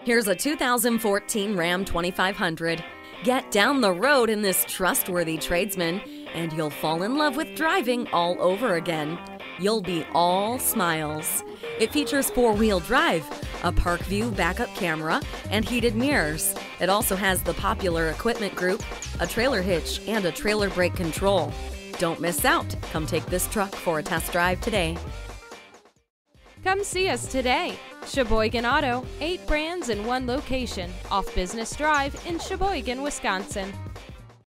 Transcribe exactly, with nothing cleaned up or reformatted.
Here's a two thousand fourteen Ram twenty-five hundred. Get down the road in this trustworthy Tradesman, and you'll fall in love with driving all over again. You'll be all smiles. It features four-wheel drive, a park view backup camera, and heated mirrors. It also has the popular equipment group, a trailer hitch, and a trailer brake control. Don't miss out. Come take this truck for a test drive today. Come see us today. Sheboygan Auto, eight brands in one location, off Business Drive in Sheboygan, Wisconsin.